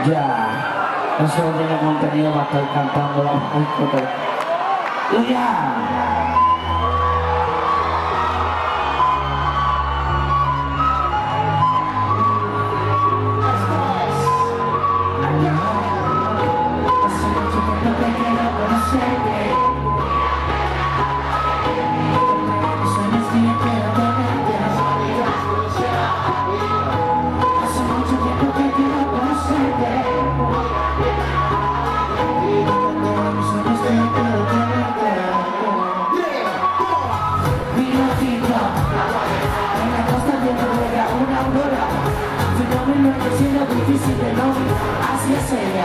Ya, eso no tiene contenido para estar cantando la música. Ya. Difícil de no, así es ella.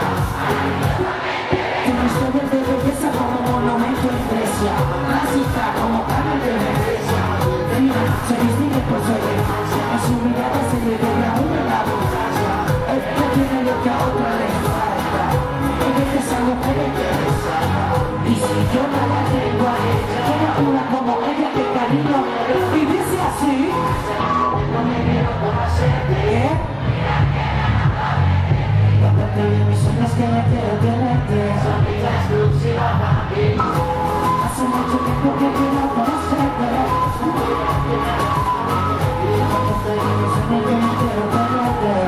Una historia de belleza como monumento en Grecia, clásica como carne de Venecia. Fina, se distingue por su elegancia, en su mirada se le ve a una la abundancia. Ella tiene lo que a otra le falta, ella es esa mujer que resalta. Y si yo no la tengo a ella, quiero una como ella que cariño, y dice así. ¿Qué? Mis sueños que me quiero tenerte son vida exclusiva para mí. Hace mucho tiempo que quiero conocerte. Mis sueños que me quiero tenerte.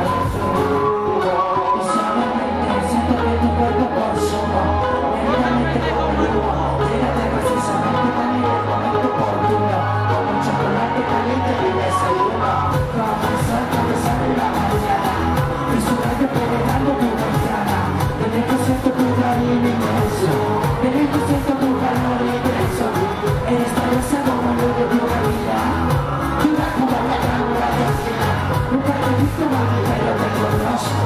Y solamente siento que tu cuerpo consumo. Lentamente como humo. Llegate precisamente también el momento oportuno. Con un chocolate caliente y desayuno. Como el sol cuando sale la mañana. Y su rayo penetrando tu ventana. Desde que siento tu cariño inmenso. Desde que siento tu calor intenso. Eres tan dulce como el de tu vida. Dura como la cámara de cine. Nunca te he visto mami, pero te conozco.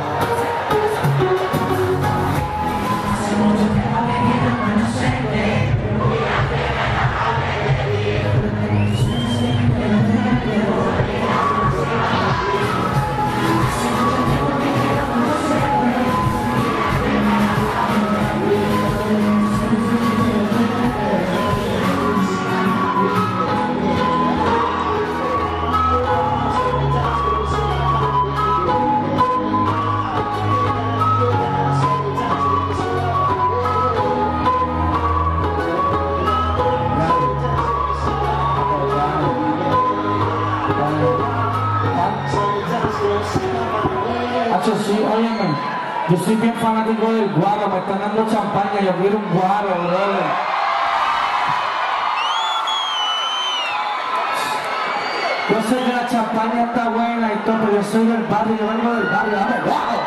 Hace mucho tiempo que quiero conocerte. Mira que me enamoré de ti. Tus sueños que me quiero tenerte. Hace mucho tiempo que quiero conocerte. Mira que me enamoré de ti. Tus sueños que me quiero tenerte. Hacho, sí, óyeme, yo soy bien fanático del guaro, me están dando champaña, yo quiero un guaro, brother. Yo sé que la champaña está buena y todo, pero yo soy del barrio, yo vengo del barrio, dame guaro.